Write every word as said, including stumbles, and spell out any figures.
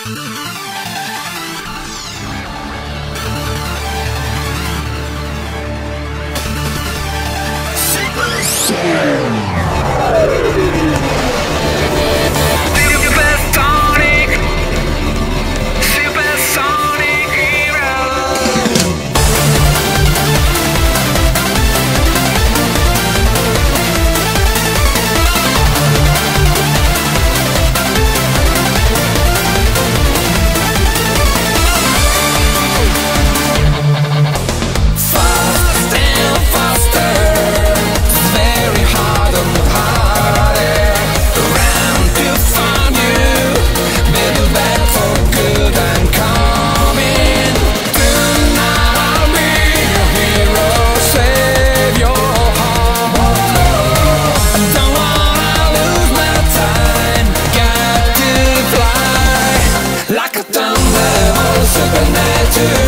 Supersonic, Supersonic Hero. Fast and faster, very hard and harder. Around to find you, baby, back for good and coming. Tonight I'll be your hero, save your heart. I don't wanna lose my time, got to fly like a thunderbolt, supernatural.